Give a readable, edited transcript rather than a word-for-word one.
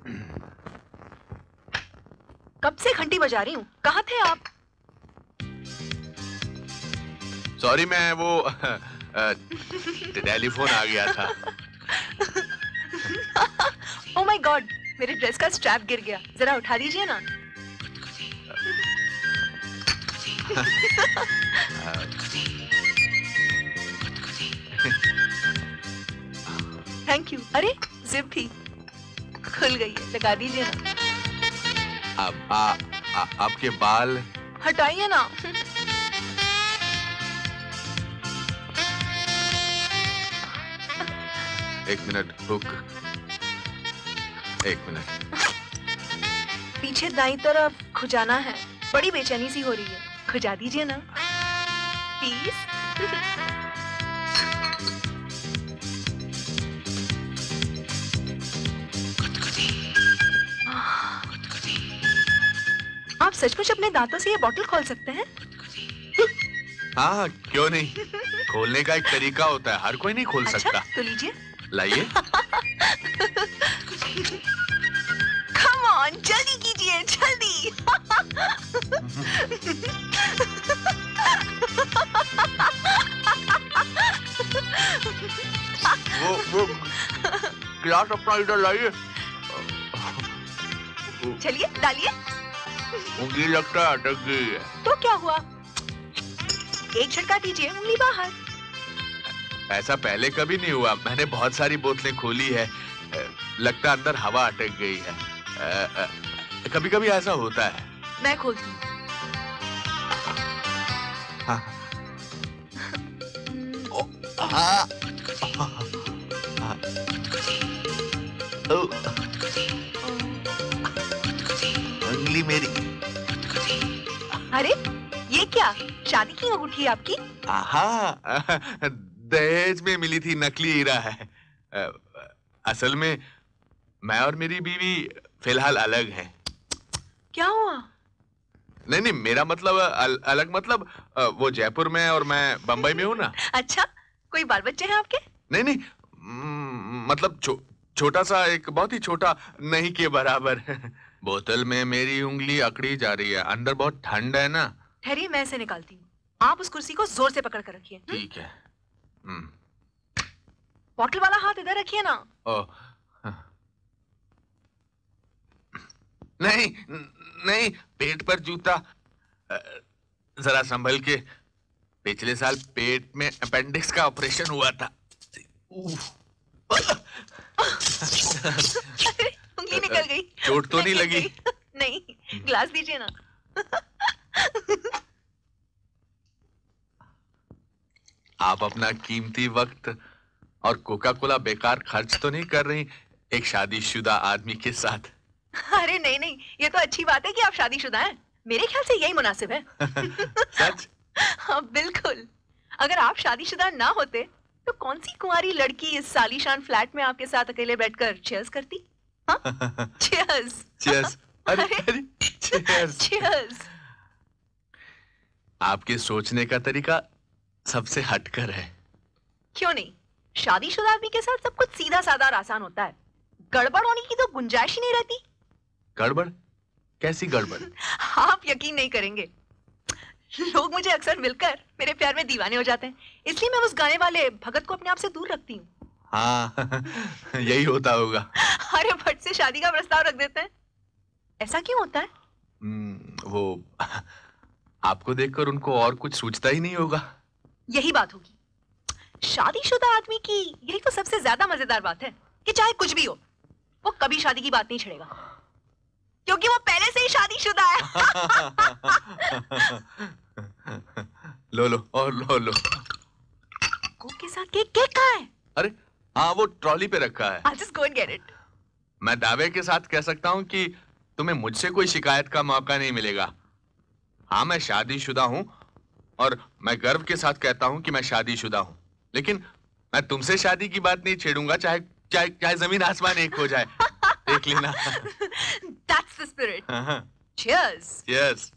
कब से घंटी बजा रही हूँ, कहाँ थे आप? सॉरी, मैं वो टेलीफोन आ गया था। ओह माय गॉड, मेरे ड्रेस का स्ट्रैप गिर गया, जरा उठा दीजिए ना। Thank you. अरे जिप भी खुल गई है, लगा दीजिए ना। आपके बाल हटाइए ना। एक मिनट, रुक। एक मिनट। पीछे दाईं तरफ खुजाना है, बड़ी बेचैनी सी हो रही है, खुजा दीजिए ना प्लीज। आप सचमुच अपने दांतों से ये बॉटल खोल सकते हैं? हाँ, क्यों नहीं। खोलने का एक तरीका होता है, हर कोई नहीं खोल अच्छा, सकता। तो लीजिए। लाइए। कम ऑन, जल्दी कीजिए, जल्दी। वो गिलास अपना इधर लाइए। चलिए डालिए। उंगली लगता है अटक गई है। तो क्या हुआ, एक झटका दीजिए, उंगली बाहर। ऐसा पहले कभी नहीं हुआ, मैंने बहुत सारी बोतलें खोली है, लगता अंदर हवा अटक गई है। कभी कभी ऐसा होता है। मैं खोलती हूँ। हाँ। हाँ। उंगली मेरी। अरे ये क्या, शादी की अंगूठी है आपकी? हाँ, दहेज में मिली थी, नकली हीरा है। असल में मैं और मेरी बीवी फिलहाल अलग हैं। क्या हुआ? नहीं नहीं, मेरा मतलब अलग मतलब वो जयपुर में और मैं बंबई में हूँ ना। अच्छा, कोई बाल बच्चे हैं आपके? नहीं नहीं, मतलब छोटा सा, एक बहुत ही छोटा, नहीं के बराबर। बोतल में मेरी उंगली अकड़ी जा रही है, अंदर बहुत ठंड है ना। ठहरिए, मैं इसे निकालती हूँ। आप उस कुर्सी को जोर से पकड़ कर रखिए। ठीक है। बॉटल वाला हाथ इधर रखिए ना। नहीं नहीं, पेट पर जूता। जरा संभल के। पिछले साल पेट में अपेंडिक्स का ऑपरेशन हुआ था। अरे, उंगली निकल गई। चोट तो नहीं लगी? नहीं, ग्लास दीजिए ना। आप अपना कीमती वक्त और कोका कोला बेकार खर्च तो नहीं कर रही एक शादीशुदा आदमी के साथ? अरे नहीं नहीं, ये तो अच्छी बात है कि आप शादीशुदा हैं। मेरे ख्याल से यही मुनासिब है। सच? हाँ बिल्कुल। अगर आप शादीशुदा ना होते तो कौन सी कुंवारी लड़की इस सालीशान फ्लैट में आपके साथ अकेले बैठकर चीयर्स करती? हाँ? चीयर्स। चीयर्स। अरे चीयर्स। चीयर्स। आपके सोचने का तरीका सबसे हटकर है। क्यों नहीं, शादीशुदा आदमी के साथ सब कुछ सीधा साधा और आसान होता है। गड़बड़ होने की तो गुंजाइश ही नहीं रहती। गड़बड़? कैसी गड़बड़? आप यकीन नहीं करेंगे, लोग मुझे अक्सर मिलकर मेरे प्यार में दीवाने हो जाते हैं, इसलिए मैं उस गाने वाले भगत को अपने आप से दूर रखती हूँ। हाँ, यही होता होगा। अरे भट्ट से शादी का प्रस्ताव रख देते हैं। ऐसा क्यों होता है? वो आपको देखकर उनको और कुछ सूझता ही नहीं होगा। यही बात होगी। शादीशुदा आदमी की यही तो सबसे ज्यादा मजेदार बात है कि चाहे कुछ भी हो, वो कभी शादी की बात नहीं छेड़ेगा, क्योंकि वो पहले से ही शादीशुदा है। लो लो और लो। कोक के साथ केक, केक कहाँ है? अरे हाँ, वो ट्रॉली पे रखा है। I'll just go and get it. मैं दावे के साथ कह सकता हूँ कि तुम्हें मुझसे कोई शिकायत का मौका नहीं मिलेगा। हाँ, मैं शादीशुदा हूँ और मैं गर्व के साथ कहता हूँ कि मैं शादीशुदा हूँ, लेकिन मैं तुमसे शादी की बात नहीं छेड़ूंगा, चाहे चाहे चाहे जमीन आसमान एक हो जाए। देख लेना। That's the spirit. Cheers. Cheers.